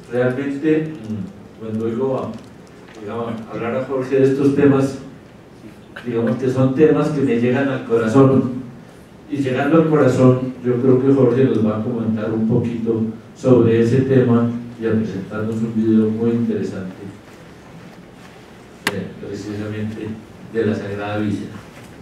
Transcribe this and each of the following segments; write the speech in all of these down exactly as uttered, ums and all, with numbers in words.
realmente cuando oigo a, digamos, hablar a Jorge de estos temas, digamos que son temas que me llegan al corazón, y llegando al corazón yo creo que Jorge nos va a comentar un poquito sobre ese tema y a presentarnos un video muy interesante eh, precisamente de la Sagrada Víscera.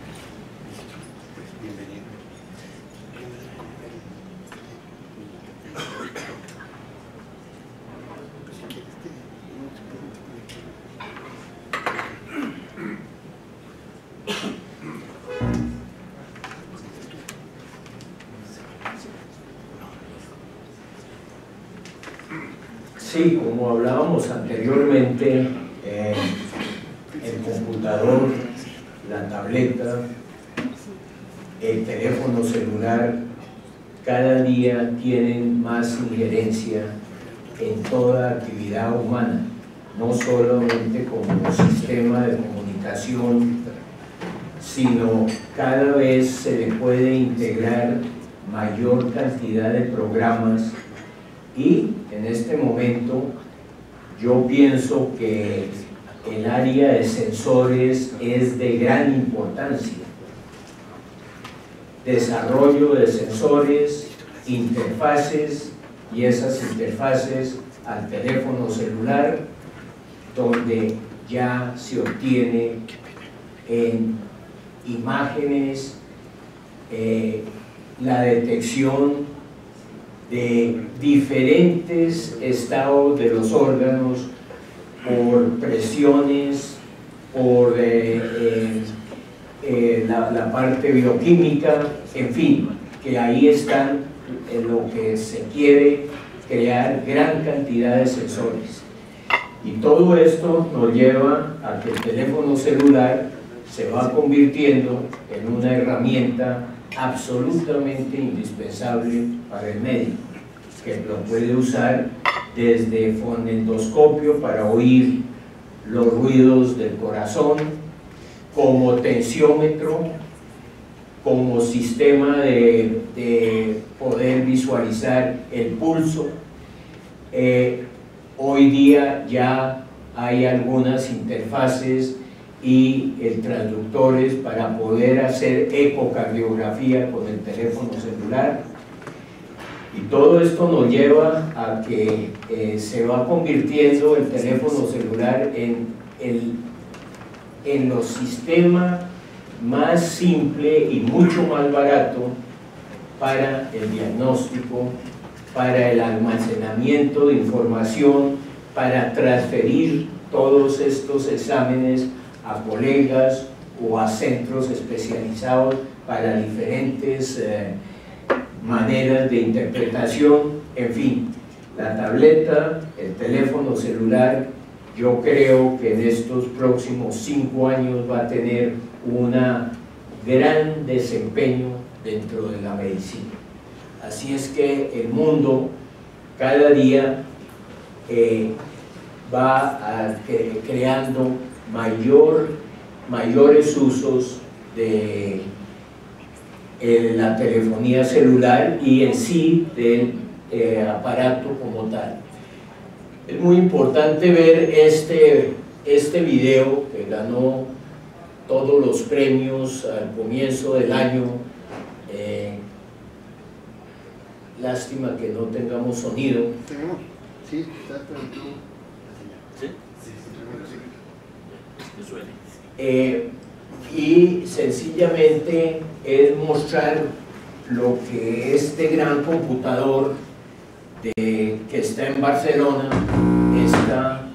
Sí, como hablábamos anteriormente, eh, el computador, la tableta, el teléfono celular, cada día tienen más injerencia en toda actividad humana, no solamente como sistema de comunicación, sino cada vez se le puede integrar mayor cantidad de programas. Y en este momento yo pienso que el área de sensores es de gran importancia. Desarrollo de sensores, interfaces, y esas interfaces al teléfono celular, donde ya se obtiene en imágenes eh, la detección de diferentes estados de los órganos por presiones, por eh, eh, eh, la, la parte bioquímica, en fin, que ahí están en lo que se quiere crear gran cantidad de sensores. Y todo esto nos lleva a que el teléfono celular se va convirtiendo en una herramienta absolutamente indispensable para el médico, que lo puede usar desde fonendoscopio para oír los ruidos del corazón, como tensiómetro, como sistema de, de poder visualizar el pulso. Eh, hoy día ya hay algunas interfaces y el transductores para poder hacer ecocardiografía con el teléfono celular, y todo esto nos lleva a que eh, se va convirtiendo el teléfono celular en, el, en los sistemas más simple y mucho más barato para el diagnóstico, para el almacenamiento de información, para transferir todos estos exámenes a colegas o a centros especializados para diferentes eh, maneras de interpretación. En fin, la tableta, el teléfono celular, yo creo que en estos próximos cinco años va a tener un gran desempeño dentro de la medicina. Así es que el mundo cada día eh, va a, cre creando mayor, mayores usos de eh, la telefonía celular y en sí del eh, aparato como tal. Es muy importante ver este, este video que ganó todos los premios al comienzo del año. Eh, lástima que no tengamos sonido. Sí, está todo. Eh, y sencillamente es mostrar lo que este gran computador de, que está en Barcelona está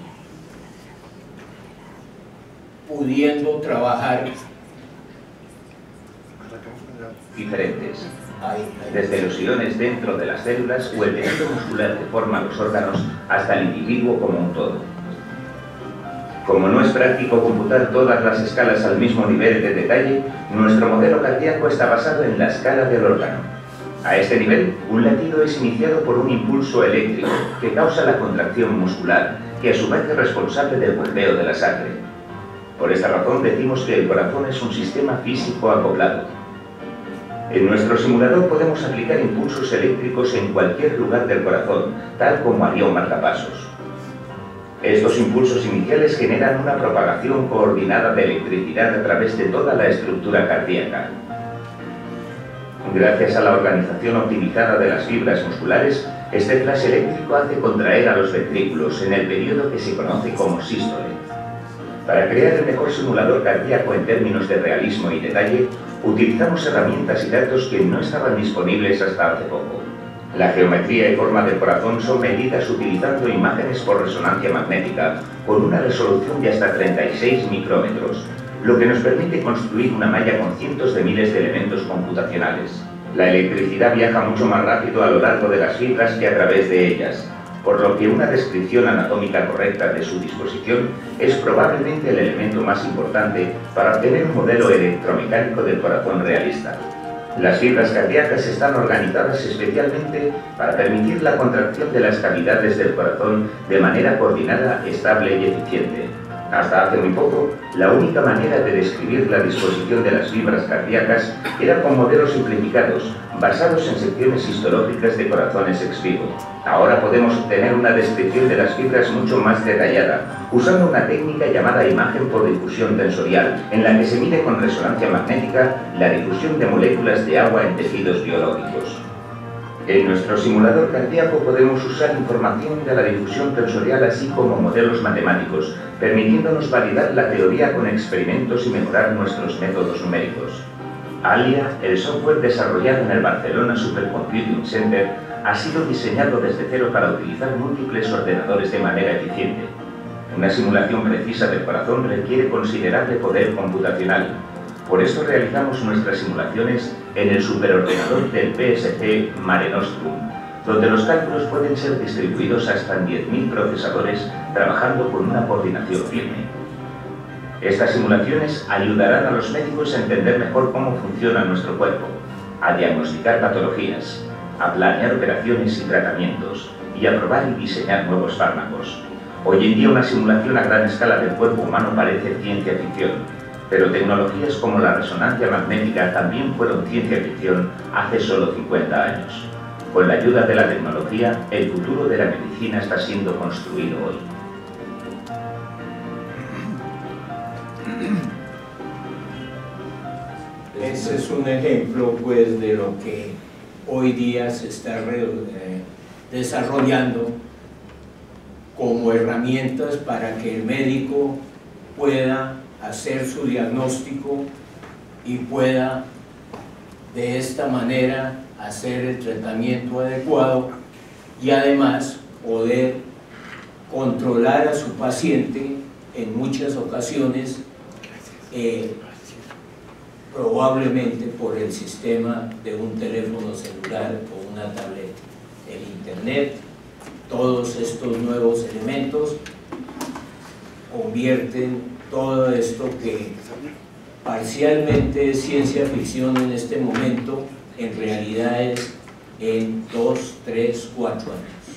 pudiendo trabajar diferentes, desde los hilones dentro de las células o el tejido muscular que forma los órganos hasta el individuo como un todo. Como no es práctico computar todas las escalas al mismo nivel de detalle, nuestro modelo cardíaco está basado en la escala del órgano. A este nivel, un latido es iniciado por un impulso eléctrico que causa la contracción muscular, que a su vez es responsable del bombeo de la sangre. Por esta razón decimos que el corazón es un sistema físico acoplado. En nuestro simulador podemos aplicar impulsos eléctricos en cualquier lugar del corazón, tal como haría un marcapasos. Estos impulsos iniciales generan una propagación coordinada de electricidad a través de toda la estructura cardíaca. Gracias a la organización optimizada de las fibras musculares, este flash eléctrico hace contraer a los ventrículos en el periodo que se conoce como sístole. Para crear el mejor simulador cardíaco en términos de realismo y detalle, utilizamos herramientas y datos que no estaban disponibles hasta hace poco. La geometría y forma del corazón son medidas utilizando imágenes por resonancia magnética con una resolución de hasta treinta y seis micrómetros, lo que nos permite construir una malla con cientos de miles de elementos computacionales. La electricidad viaja mucho más rápido a lo largo de las fibras que a través de ellas, por lo que una descripción anatómica correcta de su disposición es probablemente el elemento más importante para obtener un modelo electromecánico del corazón realista. Las fibras cardíacas están organizadas especialmente para permitir la contracción de las cavidades del corazón de manera coordinada, estable y eficiente. Hasta hace muy poco, la única manera de describir la disposición de las fibras cardíacas era con modelos simplificados, basados en secciones histológicas de corazones ex vivo. Ahora podemos obtener una descripción de las fibras mucho más detallada, usando una técnica llamada imagen por difusión tensorial, en la que se mide con resonancia magnética la difusión de moléculas de agua en tejidos biológicos. En nuestro simulador cardíaco podemos usar información de la difusión tensorial así como modelos matemáticos, permitiéndonos validar la teoría con experimentos y mejorar nuestros métodos numéricos. ALIA, el software desarrollado en el Barcelona Supercomputing Center, ha sido diseñado desde cero para utilizar múltiples ordenadores de manera eficiente. Una simulación precisa del corazón requiere considerable poder computacional. Por esto realizamos nuestras simulaciones en el superordenador del P S C Mare Nostrum, donde los cálculos pueden ser distribuidos hasta en diez mil procesadores trabajando con una coordinación firme. Estas simulaciones ayudarán a los médicos a entender mejor cómo funciona nuestro cuerpo, a diagnosticar patologías, a planear operaciones y tratamientos, y a probar y diseñar nuevos fármacos. Hoy en día una simulación a gran escala del cuerpo humano parece ciencia ficción, pero tecnologías como la resonancia magnética también fueron ciencia ficción hace solo cincuenta años. Con la ayuda de la tecnología, el futuro de la medicina está siendo construido hoy. Ese es un ejemplo, pues, de lo que hoy día se está re, eh, desarrollando como herramientas para que el médico pueda hacer su diagnóstico y pueda de esta manera hacer el tratamiento adecuado y además poder controlar a su paciente en muchas ocasiones, eh, probablemente por el sistema de un teléfono celular o una tableta. El internet, todos estos nuevos elementos convierten todo esto que parcialmente es ciencia ficción en este momento, en realidad es en dos, tres, cuatro años.